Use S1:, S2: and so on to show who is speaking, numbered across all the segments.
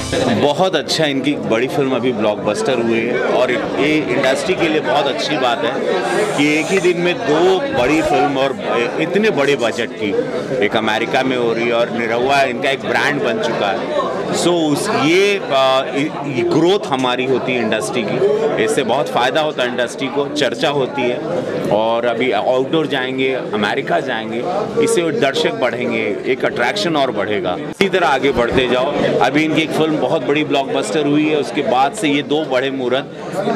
S1: बहुत अच्छा, इनकी बड़ी फिल्म अभी ब्लॉकबस्टर हुई है और ये इंडस्ट्री के लिए बहुत अच्छी बात है कि एक ही दिन में दो बड़ी फिल्म और इतने बड़े बजट की एक अमेरिका में हो रही है और निरहुआ इनका एक ब्रांड बन चुका है। सो ये ग्रोथ हमारी होती है इंडस्ट्री की, इससे बहुत फ़ायदा होता है इंडस्ट्री को, चर्चा होती है और अभी आउटडोर जाएंगे, अमेरिका जाएंगे, इससे दर्शक बढ़ेंगे, एक अट्रैक्शन और बढ़ेगा। इसी तरह आगे बढ़ते जाओ। अभी इनकी एक फिल्म बहुत बड़ी ब्लॉकबस्टर हुई है, उसके बाद से ये दो बड़े मुहूर्त,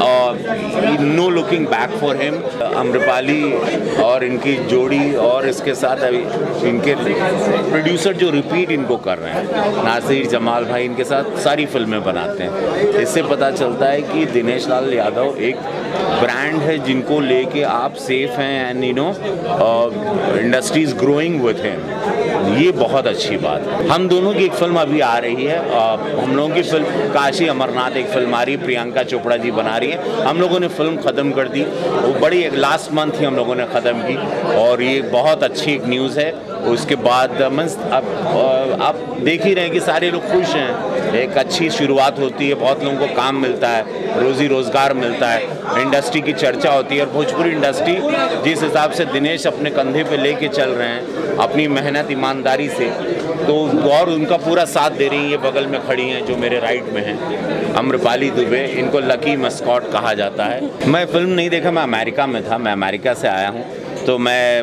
S1: no looking back for him, Amrapali और इनकी जोड़ी और इसके साथ अभी इनके प्रोड्यूसर जो रिपीट इनको कर रहे हैं, नासिर जमाल भाई इनके साथ सारी फिल्में बनाते हैं। इससे पता चलता है कि दिनेश लाल यादव एक ब्रांड है जिनको लेके आप सेफ हैं and you know industry is growing with him. ये बहुत अच्छी बात है। हम दोनों की एक फिल्म अभी आ रही है, हम लोगों की फिल्म काशी अमरनाथ एक फिल्म आ रही है, प्रियंका चोपड़ा जी बना रही है। हम लोगों ने फिल्म ख़त्म कर दी, वो बड़ी लास्ट मंथ ही हम लोगों ने ख़त्म की और ये बहुत अच्छी एक न्यूज़ है। उसके बाद अब आप देख ही रहे हैं कि सारे लोग खुश हैं, एक अच्छी शुरुआत होती है, बहुत लोगों को काम मिलता है, रोज़ी रोज़गार मिलता है, इंडस्ट्री की चर्चा होती है और भोजपुरी इंडस्ट्री जिस हिसाब से दिनेश अपने कंधे पे लेके चल रहे हैं अपनी मेहनत ईमानदारी से, तो और उनका पूरा साथ दे रही हैं। ये बगल में खड़ी हैं जो मेरे राइट में हैं, आम्रपाली दुबे, इनको लकी मस्कॉट कहा जाता है। मैं फिल्म नहीं देखा, मैं अमेरिका में था, मैं अमेरिका से आया हूँ, तो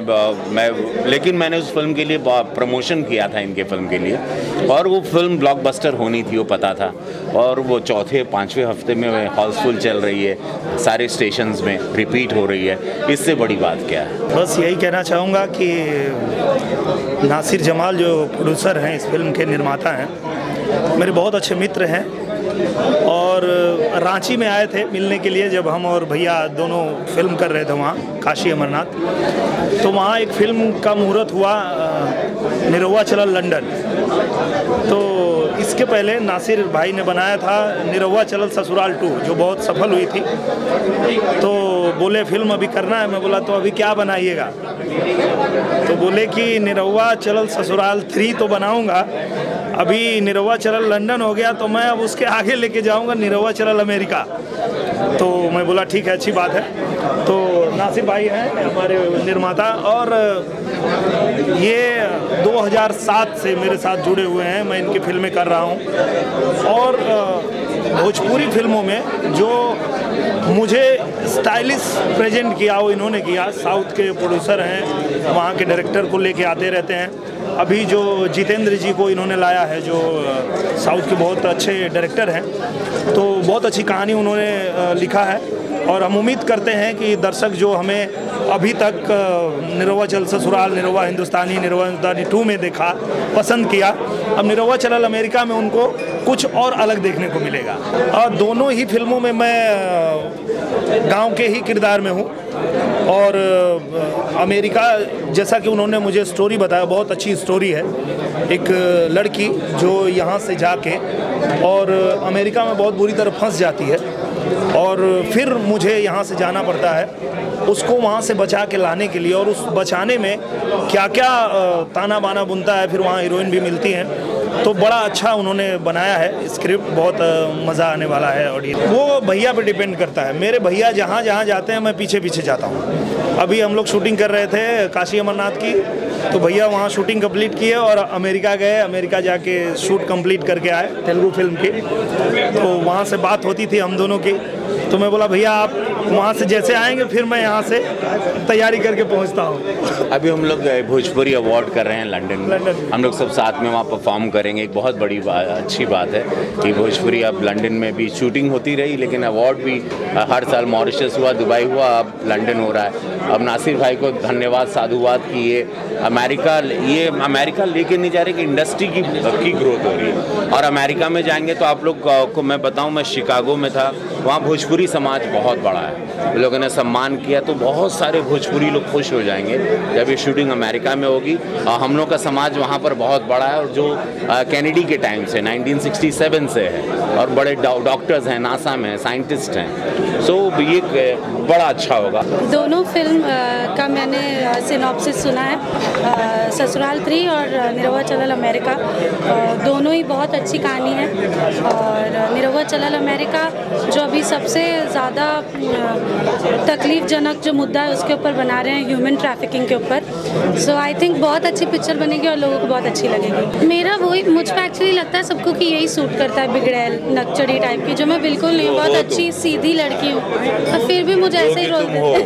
S1: लेकिन मैंने उस फिल्म के लिए प्रमोशन किया था इनके फिल्म के लिए और वो फिल्म ब्लॉकबस्टर होनी थी, वो पता था, और वो चौथे पाँचवें हफ्ते में हाउसफुल चल रही है, सारे स्टेशंस में रिपीट हो रही है। इससे बड़ी बात क्या है?
S2: बस यही कहना चाहूँगा कि नासिर जमाल जो प्रोड्यूसर हैं, इस फिल्म के निर्माता हैं, मेरे बहुत अच्छे मित्र हैं और रांची में आए थे मिलने के लिए जब हम और भैया दोनों फिल्म कर रहे थे वहाँ काशी अमरनाथ। तो वहाँ एक फिल्म का मुहूर्त हुआ, निरहुआ चलल लंदन। तो इसके पहले नासिर भाई ने बनाया था निरहुआ चलल ससुराल 2, जो बहुत सफल हुई थी। तो बोले फिल्म अभी करना है, मैं बोला तो अभी क्या बनाइएगा? तो बोले कि निरहुआ चलल ससुराल 3 तो बनाऊंगा, अभी निरहुआ चलल लंदन हो गया तो मैं अब उसके आगे लेके जाऊंगा निरहुआ चलल अमेरिका। तो मैं बोला ठीक है, अच्छी बात है। तो नासिर भाई हैं हमारे निर्माता और ये 2007 से मेरे साथ जुड़े हुए हैं, मैं इनकी फिल्में कर रहा हूँ और भोजपुरी फिल्मों में जो मुझे स्टाइलिश प्रेजेंट किया वो इन्होंने किया। साउथ के प्रोड्यूसर हैं, वहाँ के डायरेक्टर को लेके आते रहते हैं। अभी जो जितेंद्र जी को इन्होंने लाया है, जो साउथ के बहुत अच्छे डायरेक्टर हैं, तो बहुत अच्छी कहानी उन्होंने लिखा है और हम उम्मीद करते हैं कि दर्शक जो हमें अभी तक निरहुआ चलल ससुराल, निरहुआ हिंदुस्तानी 2 में देखा, पसंद किया, अब निरहुआ चलल अमेरिका में उनको कुछ और अलग देखने को मिलेगा। और दोनों ही फिल्मों में मैं गांव के ही किरदार में हूँ और अमेरिका, जैसा कि उन्होंने मुझे स्टोरी बताया, बहुत अच्छी स्टोरी है। एक लड़की जो यहाँ से जाके और अमेरिका में बहुत बुरी तरह फंस जाती है और फिर मुझे यहाँ से जाना पड़ता है उसको वहाँ से बचा के लाने के लिए, और उस बचाने में क्या क्या ताना बाना बुनता है, फिर वहाँ हीरोइन भी मिलती हैं। तो बड़ा अच्छा उन्होंने बनाया है स्क्रिप्ट, बहुत मज़ा आने वाला है। और वो भैया पे डिपेंड करता है, मेरे भैया जहाँ जहाँ जाते हैं मैं पीछे पीछे जाता हूँ। अभी हम लोग शूटिंग कर रहे थे काशी अमरनाथ की, तो भैया वहाँ शूटिंग कंप्लीट किए और अमेरिका गए, अमेरिका जाके शूट कंप्लीट करके आए तेलुगु फिल्म की। तो वहाँ से बात होती थी हम दोनों की, तो मैं बोला भैया आप वहाँ से जैसे आएंगे फिर मैं यहाँ से तैयारी करके पहुँचता हूँ।
S1: अभी हम लोग भोजपुरी अवार्ड कर रहे हैं लंदन में, हम लोग सब साथ में वहाँ परफॉर्म करेंगे। एक बहुत बड़ी अच्छी बात है कि भोजपुरी अब लंदन में भी शूटिंग होती रही, लेकिन अवार्ड भी हर साल मॉरिशस हुआ, दुबई हुआ, अब लंदन हो रहा है। अब नासिर भाई को धन्यवाद, साधुवाद कि ये अमेरिका लेके नहीं जा रहे कि इंडस्ट्री की ग्रोथ हो रही है। और अमेरिका में जाएंगे तो आप लोग को मैं बताऊँ, मैं शिकागो में था, वहाँ भोजपुरी समाज बहुत बड़ा है, लोगों ने सम्मान किया, तो बहुत सारे भोजपुरी लोग खुश हो जाएंगे जब ये शूटिंग अमेरिका में होगी। हम लोग का समाज वहाँ पर बहुत बड़ा है, और जो कैनेडी के टाइम से 1967 से है, और बड़े डॉक्टर्स हैं, नासा में साइंटिस्ट हैं, सो ये बड़ा अच्छा होगा।
S3: दोनों फिल्म का मैंने सिनॉप्सिस सुना है, ससुराल 3 और निरहुआ चलल अमेरिका, दोनों ही बहुत अच्छी कहानी है। और निरहुआ चलल अमेरिका जो अभी सबसे ज़्यादा तकलीफ़जनक जो मुद्दा है उसके ऊपर बना रहे हैं, ह्यूमन ट्रैफिकिंग के ऊपर। सो आई थिंक बहुत अच्छी पिक्चर बनेगी और लोगों को बहुत अच्छी लगेगी। मेरा वही, मुझ पर एक्चुअली लगता है सबको कि यही सूट करता है, बिगड़ैल नकचड़ी टाइप की, जो मैं बिल्कुल नहीं, बहुत अच्छी सीधी लड़की हूँ, और फिर भी मुझे ऐसे ही रोल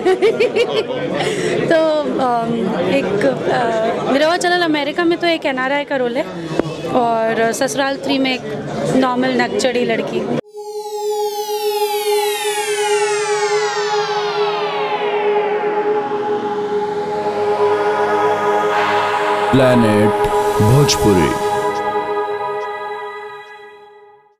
S3: तो एक निरहुआ चलल अमेरिका में तो एक NRI का रोल है, और ससुराल 3 में एक नॉर्मल नकचड़ी लड़की।
S4: प्लैनेट भोजपुरी।